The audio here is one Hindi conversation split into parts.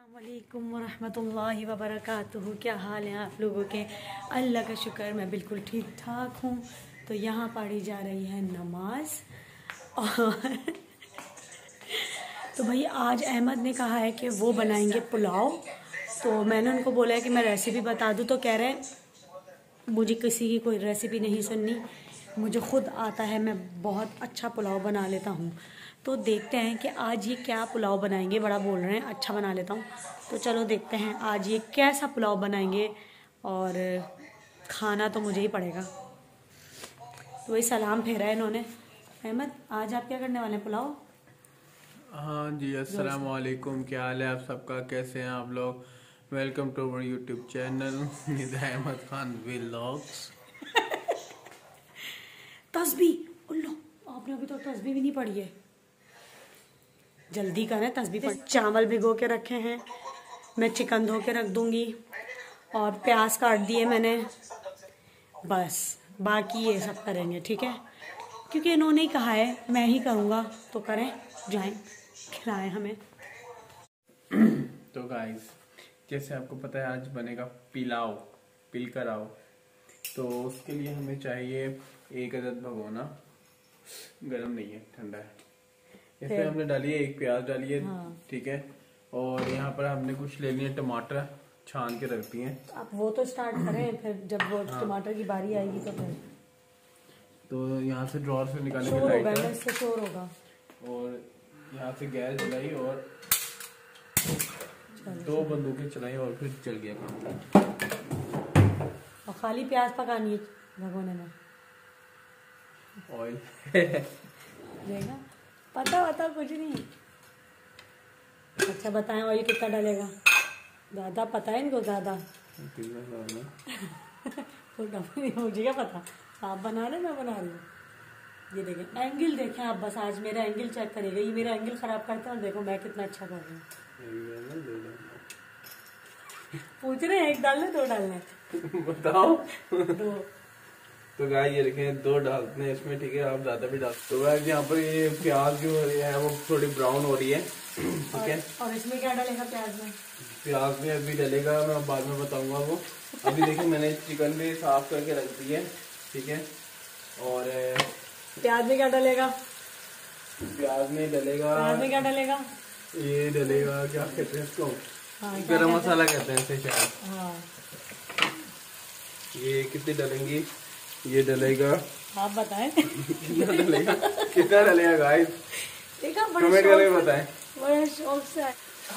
अस्सलामुअलैकुम वरहमतुल्लाहि वबरकातुहू। क्या हाल है आप लोगों के? अल्लाह का शुक्र मैं बिल्कुल ठीक ठाक हूँ। तो यहाँ पढ़ी जा रही है नमाज और तो भाई आज अहमद ने कहा है कि वो बनाएंगे पुलाव। तो मैंने उनको बोला है कि मैं रेसिपी बता दूँ, तो कह रहे हैं मुझे किसी की कोई रेसिपी नहीं सुननी, मुझे खुद आता है, मैं बहुत अच्छा पुलाव बना लेता हूँ। तो देखते हैं कि आज ये क्या पुलाव बनाएंगे। बड़ा बोल रहे हैं अच्छा बना लेता हूँ, तो चलो देखते हैं आज ये कैसा पुलाव बनाएंगे और खाना तो मुझे ही पड़ेगा। तो वही सलाम फेरा है इन्होंने। अहमद आज आप क्या करने वाले हैं? पुलाव। हाँ जी, अस्सलाम वालेकुम। क्या हाल है आप सबका? कैसे हैं आप लोग? Welcome to our YouTube channel Ahmad Khan vlogs. तस्बीह उल्लो, आपने अभी तो तस्बीह भी नहीं पढ़ी है। जल्दी करें, तस्बीह पढ़। चावल भिगो के रखे हैं, मैं चिकन धो के रख दूंगी और प्याज काट दिए मैंने। बस बाकी ये सब करेंगे, ठीक है? क्योंकि इन्होंने ही कहा है मैं ही करूँगा, तो करें, जाएं, खिलाएं हमें। तो गाइस, जैसे आपको पता है आज बनेगा पिलाव, पिलकराव। तो उसके लिए हमें चाहिए 1 अदद भगोना। गरम नहीं है, ठंडा है। इसमें हमने डाली है 1 प्याज डाली है, ठीक है। और यहाँ पर हमने कुछ ले लिए टमाटर, छान के रख दिए हैं। आप वो तो स्टार्ट करें, फिर जब वो टमाटर की बारी आएगी तो फिर तो यहाँ से ड्रॉर से निकालेंगे शोर होगा, लाइटर, इससे शोर होगा। और यहाँ से गैस जलाई और 2 बंदूकें चलाई और फिर चल गया काम। और खाली प्याज पकानी है भगोने में। ऑयल देखा, पता कुछ नहीं। अच्छा बताएं ऑयल कितना डालेगा? ज़्यादा पता है इनको, ज़्यादा मुझे क्या पता। आप बना रहे, मैं बना रही हूँ। ये देखें एंगल, देखें आप, बस आज मेरा एंगल चेक करेगा। ये मेरा एंगल खराब करता है और देखो मैं कितना अच्छा कर रही हूँ। पूछ रहे हैं 1 डालने 2 डालने? बताओ। 2। तो गाय ये देखें 2 डालते हैं इसमें, ठीक है। आप ज्यादा भी डाल। तो गाय यहाँ पर ये प्याज जो है वो थोड़ी ब्राउन हो रही है, ठीक है। और इसमें क्या डालेगा प्याज में? प्याज में अभी डलेगा, मैं बाद में बताऊंगा वो। अभी देखिए मैंने चिकन भी साफ करके रख दी है, ठीक है। और प्याज में क्या डलेगा? प्याज में डलेगा, प्याज में क्या डलेगा? ये डलेगा, क्या कहते हैं इसको? हाँ, गरम मसाला कहते हैं इसे शायद। हाँ। ये कितनी डलेंगी? ये डलेगा, आप बताएं। कितना डलेगा? कितना डलेगा गाइस? देखा, कमेंट करके बताएं। बड़े शौक से।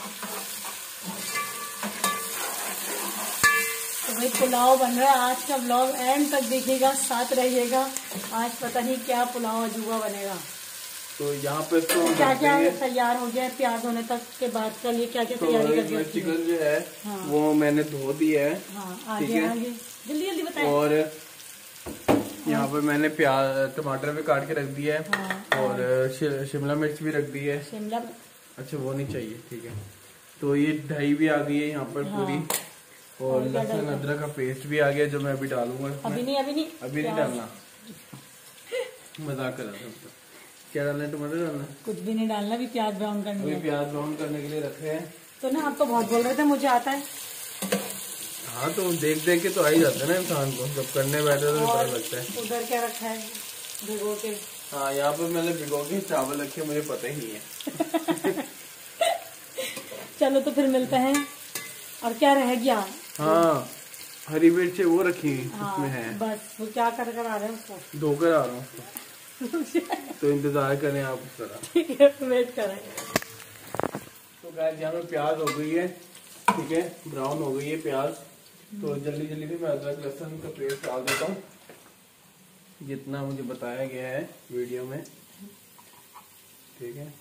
तो भाई पुलाव बन रहा है। आज का व्लॉग एंड तक देखिएगा, साथ रहिएगा। आज पता नहीं क्या पुलाव अजूबा बनेगा। तो यहाँ पे इसको क्या क्या तैयार हो गया है प्याज होने तक के बाद का लिए क्या क्या तैयारी कर दिया? चिकन जो है वो मैंने धो दिया है। हाँ, आगे आगे जल्दी जल्दी बताएं। और यहाँ पर मैंने प्याज टमाटर भी काट के रख दिया है। और शिमला मिर्च भी रख दी है। शिमला, अच्छा वो नहीं चाहिए, ठीक है। तो ये दही भी आ गई है यहाँ पर पूरी। और लहसुन अदरक का पेस्ट भी आ गया जो मैं अभी डालूंगा। अभी नहीं डालना, मजाक कर रहा था। क्या डालना है? टमाटर डालना? कुछ भी नहीं डालना, भी प्याज ब्राउन करने है। प्याज ब्राउन करने के लिए रखे हैं। तो ना आप तो बहुत बोल रहे थे मुझे आता है। हाँ तो देख देख के तो आ ही जाता है ना इंसान को, जब करने बैठे तो पता लगता है। उधर क्या रखा है भिगो के? हाँ यहाँ पर मैंने भिगो के चावल रखे, मुझे पता ही नहीं है। चलो तो फिर मिलते हैं। और क्या रह गया? हाँ हरी मिर्च वो रखी उसमें है। बस वो क्या कर आ रहे हैं उसको? धोकर आ रहा हूँ उसको। तो इंतजार करें आप उस तरह, ठीक है, वेट करें। तो गाइस यहाँ पे प्याज हो गई है, ठीक है, ब्राउन हो गई है प्याज। तो जल्दी जल्दी से मैं अदरक लहसुन का पेस्ट डाल देता हूँ, जितना मुझे बताया गया है वीडियो में, ठीक है।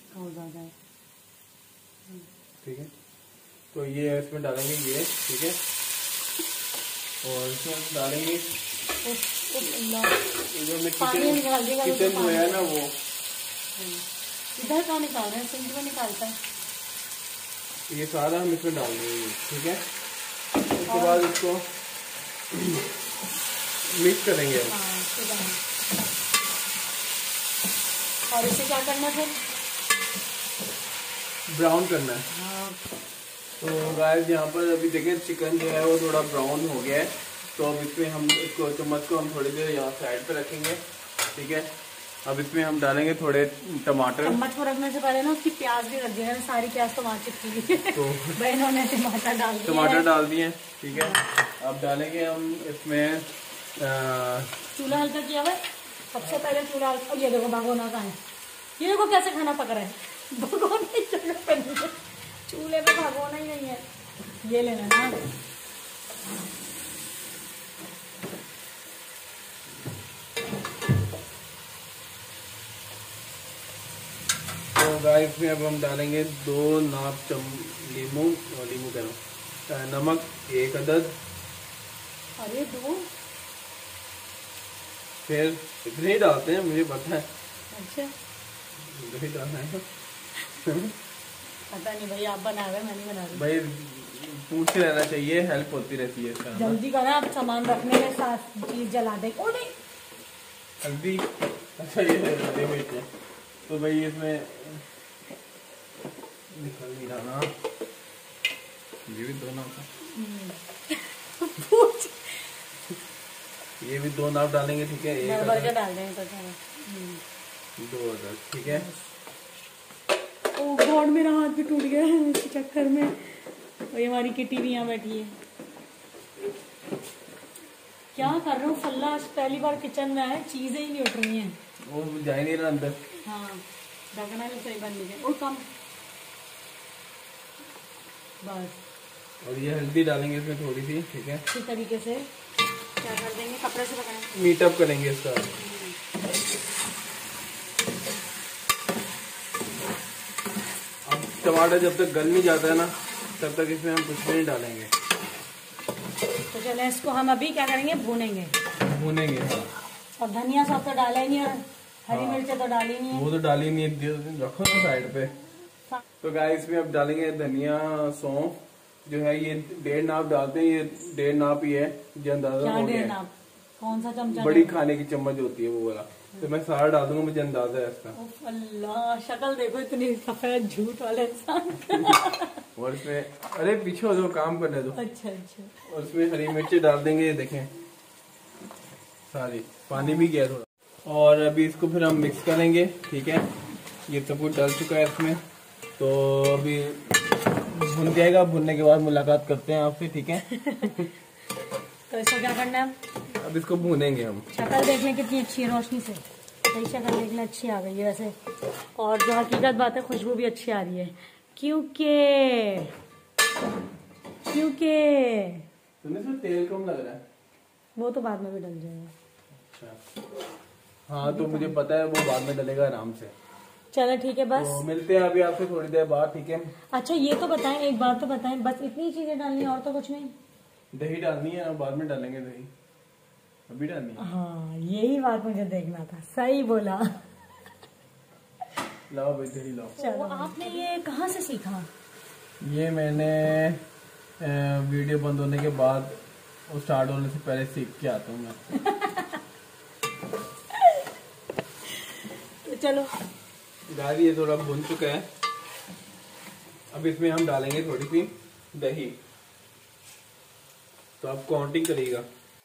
ठीक है, तो ये इसमें डालेंगे ये, ठीक है। और इसमें डालेंगे जो मैं किचन जो है ना वो इधर कहाँ निकाल रहे हैं? सिंक में निकालता है। ये सारा हम इसमें डाल देंगे, ठीक है। उसके बाद इसको मिक्स करेंगे। और इसे क्या करना है फिर? ब्राउन करना है। तो गाइस यहाँ पर अभी देखें चिकन जो है वो थोड़ा ब्राउन हो गया है। तो अब इसमें हम इसको चम्मच को हम थोड़ी देर यहाँ साइड पे रखेंगे, ठीक है। अब इसमें हम डालेंगे थोड़े टमाटर। चम्मच को रखने से पहले ना उसकी प्याज भी रख दिया, सारी प्याज तो वहाँ चिपकी है तो बहनों ने टमाटर डाल दिए, ठीक है। अब डालेंगे हम इसमें चूल्हा हल्का किया हुआ, सबसे पहले चूल्हा हल्का। ये देखो भगोना का है, ये देखो कैसे खाना पक रहा है। भगोना की जगह पे नहीं है, चूल्हे पे भगोना ही नहीं है, ये लेना ना। तो गाइस में अब हम डालेंगे 2 नाप लीमू कह रहा हूँ, नमक 1 अदद। अरे 2 फिर इतने ही डालते हैं, मुझे पता है। अच्छा दही डालना है पता नहीं भाई, आप बना रहे, मैं नहीं बना रही भाई, पूछते रहना चाहिए, हेल्प होती रहती है। जल्दी करा, आप सामान रखने में साथ चीज जला दे। ओ नहीं हल्दी, अच्छा ये हल्दी मिर्च है तो भाई इसमें निकल नहीं रहा, ये भी 2 नाप ये भी 2 नाप डालेंगे, ठीक है। 1 भर के डाल देंगे तो 2 अदद, ठीक है। ओ गॉड, मेरा हाथ भी टूट गया है इस चक्कर में। और ये हमारी किटी भी यहाँ बैठी है। क्या कर रहा हूँ फल्ला, आज पहली बार किचन में आए, चीजें ही नहीं उठ रही हैं। वो जा ही नहीं रहा अंदर। हाँ ढकना भी सही बन गया। और कम बस। और ये हल्दी डालेंगे इसमें थोड़ी सी, ठीक है। इसी तरीके से क्या कर देंगे, कपड़े से पकड़ेंगे, मीटअप करेंगे इसका। अब टमाटर जब तक गल नहीं जाता है ना, तब तक इसमें हम कुछ भी नहीं डालेंगे। तो चले इसको हम अभी क्या करेंगे, भूनेंगे। हाँ। और धनिया सब तो डाला ही नहीं, और हरी मिर्च तो डाली नहीं है। वो तो डाली नहीं है, रखो तो साइड पे। तो गाइस इसमें अब डालेंगे धनिया, सौंफ जो है, ये 1.5 नाप डालते हैं, ये 1.5 नाप ही है, जो अंदाजा हो गया। 1.5 नाप कौन सा चमचा? बड़ी खाने की चम्मच होती है वो वाला, तो मैं सारा डाल दूंगा, मुझे अंदाजा है इसका। अल्लाह, शक्ल देखो इतनी सफेद, झूठ वाले इंसान। और इसमें, अरे पीछे हो जाओ, काम करने दो। अच्छा अच्छा। और इसमें हरी मिर्ची डाल देंगे, देखें सारी, पानी भी गया थोड़ा। और अभी इसको फिर हम मिक्स करेंगे, ठीक है। ये सब कुछ डाल चुका है इसमें, तो अभी भुन जाएगा। भुनने के बाद मुलाकात करते हैं आपसे, ठीक है। तो इसको क्या करना है, अब इसको भूनेंगे हम। शक्ल देख लें कितनी अच्छी है रोशनी से, सही शक्ल देख लें, अच्छी आ गई है वैसे। और जो हकीकत बात है, खुशबू भी अच्छी आ रही है, क्योंकि तुम्हें इसमें तेल कम लग रहा है। वो तो बाद में भी डल जाएगा। अच्छा हाँ, तो मुझे पता है वो बाद में डलेगा आराम से। चलो ठीक है, बस तो मिलते हैं अभी आपसे थोड़ी देर बाद, ठीक है। अच्छा ये तो बताएं, एक बात तो बताएं, बस इतनी चीजें डालनी है और तो कुछ नहीं? दही डालनी है, और बाद में डालेंगे दही, अभी डालनी है। हाँ यही बात मुझे देखना था, सही बोला। लाओ भाई दही लाओ। चलो, आपने ये कहाँ से सीखा? ये मैंने वीडियो बंद होने के बाद, वो स्टार्ट होने से पहले सीख के आता हूँ मैं। तो चलो गाय ये थोड़ा भुन चुका है, अब इसमें हम डालेंगे थोड़ी सी दही। तो आप काउंटिंग करिएगा।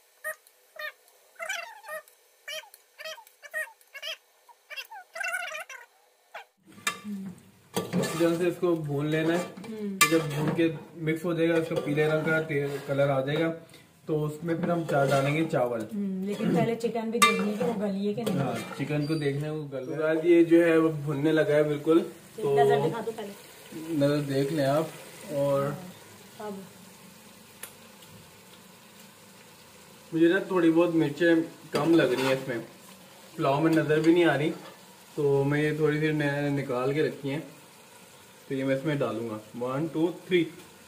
इस तरह से इसको भून लेना है। तो जब भून के मिक्स हो जाएगा, इसका पीले रंग का कलर आ जाएगा, तो उसमें फिर हम डालेंगे चावल। लेकिन पहले चिकन भी देखनी है कि वो गली है कि नहीं। हाँ, चिकन को देखना है वो गल। तो ये जो है वो भुनने लगा है बिल्कुल, तो नजर दिखा दो पहले, नजर देख लें आप। और अब मुझे ना थोड़ी बहुत मिर्चें कम लग रही है इसमें, पुलाव में नजर भी नहीं आ रही, तो मैं ये थोड़ी सी निकाल के रखी है, तो ये मैं इसमें डालूंगा। 1 2 3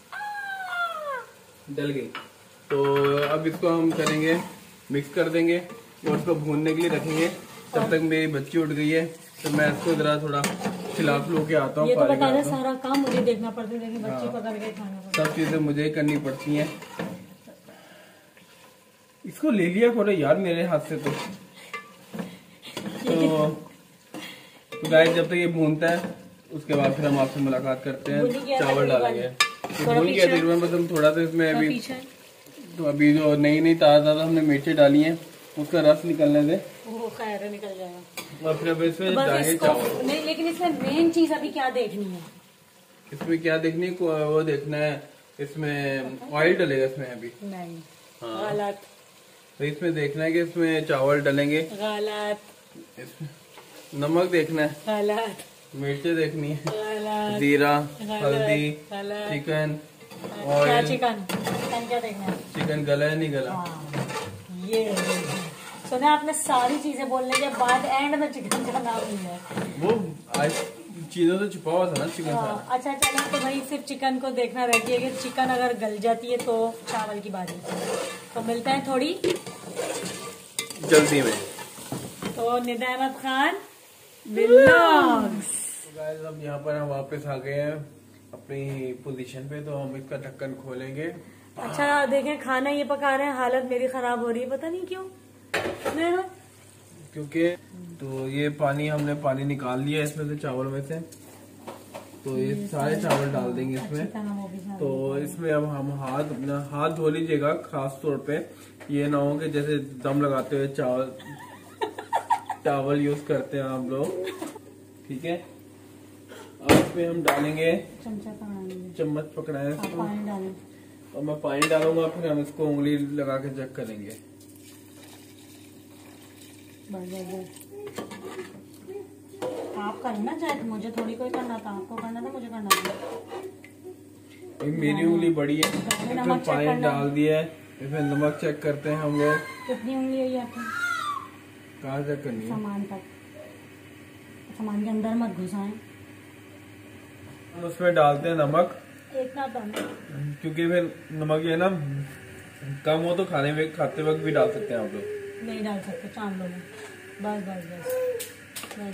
डल गई। तो अब इसको हम करेंगे, मिक्स कर देंगे और इसको भूनने के लिए रखेंगे। तब तक मेरी बच्ची उठ गई है, तो मैं इसको जरा थोड़ा खिलाफ लो के आता हूँ। ये तो बता दे, सारा काम मुझे देखना पड़ता है, लेकिन बच्ची पकड़ के खाना पड़ता है। सब चीजें मुझे ही करनी पड़ती हैं। इसको ले लिया करो यार मेरे हाथ से। तो गाइस जब तक ये भूनता है, उसके बाद फिर हम आपसे मुलाकात करते हैं। चावल डालेंगे। भूल गया तेल में, बस हम थोड़ा सा इसमें अभी तो अभी जो नई ताज़ा हमने मिर्ची डाली हैं उसका रस निकलने दे, वो खैर निकल जाएगा। और फिर अब इसमें डालेंगे चावल। नहीं, लेकिन इसमें मेन चीज अभी क्या देखनी है? इसमें क्या देखनी है, वो देखना है इसमें ऑयल डलेगा इसमें अभी। नहीं, हाँ। गलत। तो इसमें देखना है कि इसमें चावल डलेंगे। गलत। इसमें नमक देखना है। गलत। मिर्ची देखनी है। गलत। जीरा, गलत। हल्दी, गलत। चिकन, क्या ऑयल। चिकन क्या देखना है? चिकन गला है नहीं गला? हाँ, ये सुना आपने, सारी चीजें बोलने के बाद एंड में चिकन का नाम लिया है। वो आज चीजों से छुपा हुआ था ना चिकन सारा। अच्छा चलो, तो भाई सिर्फ चिकन को देखना रहती है कि चिकन अगर गल जाती है तो चावल की बारी। तो मिलते हैं थोड़ी जल्दी में। तो निदा अहमद खान व्लॉग्स। गाइस अब यहाँ पर हम वापस आ गए हैं अपनी पोजीशन पे, तो हम इसका ढक्कन खोलेंगे। अच्छा देखें, खाना ये पका रहे हैं, हालत मेरी खराब हो रही है, पता नहीं क्यों। क्योंकि तो ये हमने पानी निकाल लिया इसमें से, चावल में से, तो ये सारे चावल डाल देंगे इसमें। तो इसमें अब हम हाथ धो लीजिएगा, खास तौर पे ये ना हो कि जैसे दम लगाते हुए चावल यूज करते हैं हम लोग, ठीक है। अब इसमें हम डालेंगे चम्मच पकड़ाए और मैं पानी डालूंगा, फिर हम इसको उंगली लगा के चेक करेंगे। आप करना चाहे, मुझे थोड़ी कोई करना था, आपको करना था, मुझे करना था। मेरी उंगली बड़ी है, इसमें पानी डाल दिया है, इसमें नमक चेक करते हैं हम लोग। कितनी उंगली है आपकी? कहाँ चेक करनी है? सामान तक, सामान के अंदर मत घुसाएं। उसमें डालते हैं नमक, इतना कम, क्योंकि फिर नमक ये ना कम हो तो खाते वक्त भी डाल सकते हैं आप लोग। नहीं डाल सकते, चांद लो। बस बस बस बस।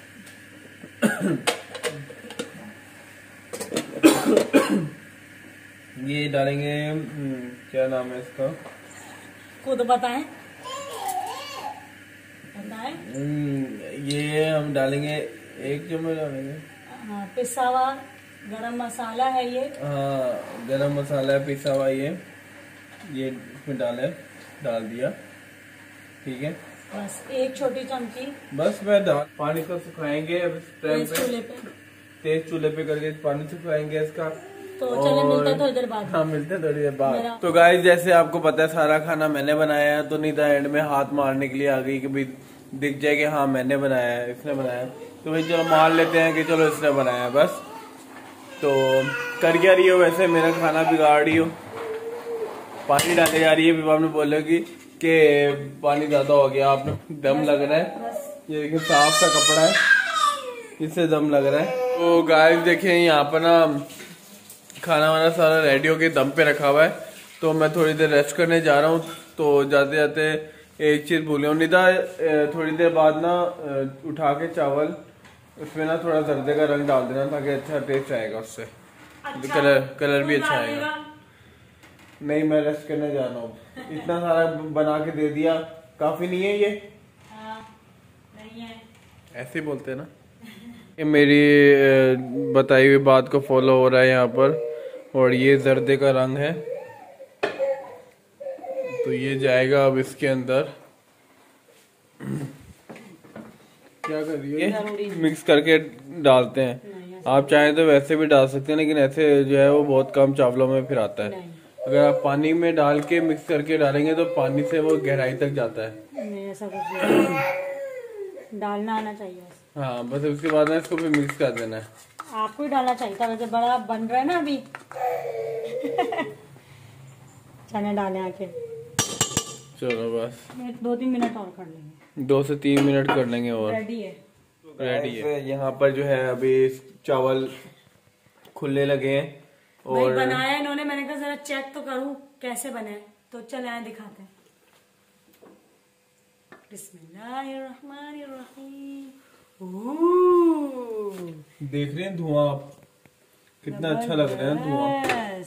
ये डालेंगे, क्या नाम है इसका, खुद बताएं। ये हम डालेंगे 1 चम्मच डालेंगे। हाँ, पिसा हुआ गरम मसाला है ये। हाँ, गरम मसाला है पिसा हुआ, ये इसमें डाल दिया, ठीक है। बस 1 छोटी चमची। बस पानी को सुखाएंगे अब इस टाइम पे, तेज चूल्हे पे करके पानी सुखाएंगे इसका। तो चले मिलते हैं थोड़ी देर बाद। हाँ, मिलते हैं थोड़ी देर बाद। तो गाइस जैसे आपको पता है सारा खाना मैंने बनाया है, तो निदा एंड में हाथ मारने के लिए आ गई कि भाई दिख जाए कि हाँ मैंने बनाया है, इसने बनाया है। तो भाई चलो मान लेते हैं कि चलो इसने बनाया है बस। तो कर क्या रही हो वैसे, मेरा खाना बिगाड़ रही हो, पानी डाले जा रही है। विभाग ने बोलेगी कि पानी ज्यादा हो गया, आपने दम लग रहा है। ये देखिए साफ सा कपड़ा है, इससे दम लग रहा है। तो गाइस देखिए यहाँ पर ना खाना वाना सारा रेडी होके दम पे रखा हुआ है, तो मैं थोड़ी देर रेस्ट करने जा रहा हूँ। तो जाते जाते एक चीज भूल गया निदा, थोड़ी देर बाद ना उठा के चावल उसमें ना थोड़ा जर्दे का रंग डाल देना, ताकि अच्छा टेस्ट आएगा उससे। अच्छा, कलर भी अच्छा आएगा। नहीं, मैं रेस्ट करने जा रहा हूँ, इतना सारा बना के दे दिया, काफी नहीं है ये? नहीं है, ऐसे ही बोलते हैं ना। ये मेरी बताई हुई बात को फॉलो हो रहा है यहाँ पर, और ये जर्दे का रंग है, तो ये जाएगा अब इसके अंदर। क्या कर रही है? मिक्स करके डालते हैं। आप चाहें तो वैसे भी डाल सकते हैं, लेकिन ऐसे जो है वो बहुत कम चावलों में फिर आता है। अगर आप पानी में डाल के मिक्स करके डालेंगे तो पानी से वो गहराई तक जाता है। नहीं, ऐसा कुछ नहीं, डालना आना चाहिए। हाँ, बस उसके बाद ना इसको फिर मिक्स कर देना है। आपको ही डालना चाहिए था, वैसे बड़ा बन रहा है ना अभी। चने डाले आके, चलो बस 2-3 मिनट और कर लेंगे, 2 से 3 मिनट कर लेंगे और रेडी है। रेडी है। यहाँ पर जो है अभी चावल खुलने लगे हैं और बनाया इन्होंने, मैंने कहा जरा चेक तो करूं कैसे बने, तो चले आए दिखाते हैं। बिस्मिल्लाहिर्रहमानिर्रहीम। देख रहे हैं धुआं आप, कितना अच्छा लग रहा है धुआं।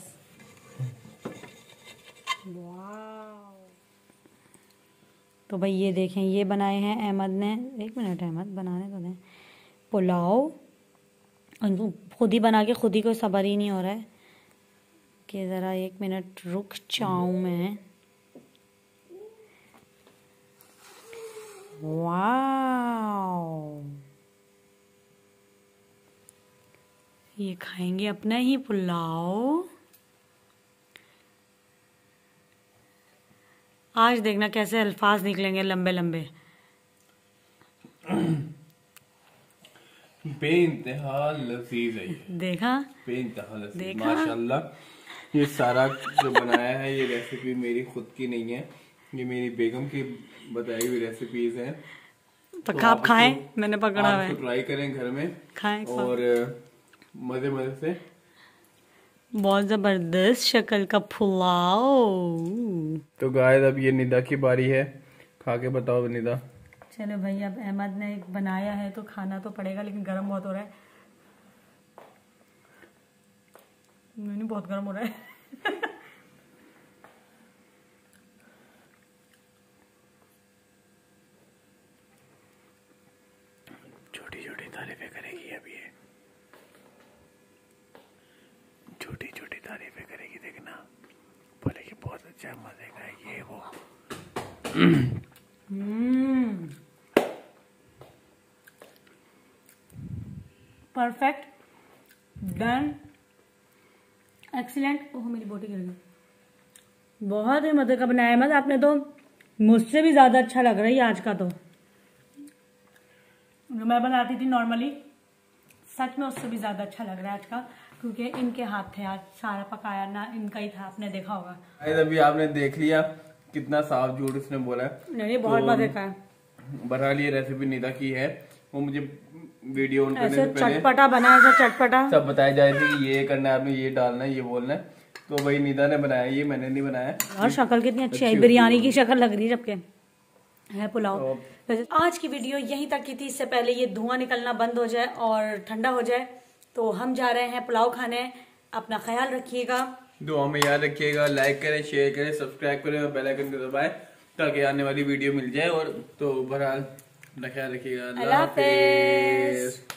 तो भाई ये देखें, ये बनाए हैं अहमद ने। 1 मिनट अहमद, बनाने तो दें। पुलाव खुद ही बना के खुद ही कोई सब्र ही नहीं हो रहा है। कि ज़रा 1 मिनट रुक जाऊँ मैं। वाओ, ये खाएंगे अपना ही पुलाव। आज देखना कैसे अल्फाज निकलेंगे लंबे लंबे। बेइंतहा लजीज है ये। देखा, बेइंतहा लजीज देखा? माशाल्लाह। ये सारा जो बनाया है ये रेसिपी मेरी खुद की नहीं है, ये मेरी बेगम की बताई हुई रेसिपीज हैं। तो आप खाएं, मैंने पकड़ा हुआ है। ट्राई करें घर में, खाएं और मजे मजे से। बहुत जबरदस्त शक्ल का पुलाव। तो गाइस अब ये निदा की बारी है, खा के बताओ निदा। चलो भाई, अब अहमद ने एक बनाया है तो खाना तो पड़ेगा, लेकिन गर्म बहुत हो रहा है। नहीं, बहुत गर्म हो रहा है। छोटी छोटी तारीफें करेगी अब ये, छोटी छोटी तारीफें करेगी, देखना। बोलेगी बहुत अच्छा मजे का ये वो। Perfect, done, excellent. ओह मेरी बोटी गिर गई। बहुत ही मजे का बनाया है। आपने तो मुझसे भी ज्यादा अच्छा लग रहा है आज का। तो जो मैं बनाती थी नॉर्मली, सच में उससे भी ज्यादा अच्छा लग रहा है आज का, क्योंकि इनके हाथ थे आज सारा पकाया ना, इनका ही था। आपने देखा होगा। अभी आपने देख लिया कितना साफ झूठ उसने बोला है। नहीं, बहुत मजे का है। बहरहाल ये रेसिपी निदा की है, वो मुझे वीडियो ऑन करने ऐसे से पहले चटपटा बना, ऐसा चटपटा सब बताया जाए कि ये करना है आपने, ये डालना है, ये बोलना है। तो वही निदा ने बनाया, ये मैंने नहीं बनाया। और शक्ल कितनी अच्छी है, बिरयानी की शक्ल लग रही है जबकि है पुलाव। तो आज की वीडियो यहीं तक की थी। इससे पहले ये धुआं निकलना बंद हो जाए और ठंडा हो जाए तो हम जा रहे हैं पुलाव खाने। अपना ख्याल रखिएगा, दुआ में याद रखिएगा। लाइक करें, शेयर करें, सब्सक्राइब करें और बेल आइकन को दबाएं ताकि आने वाली वीडियो मिल जाए। और तो बहरहाल अपना ख्याल रखिएगा। अल्लाह हाफिज।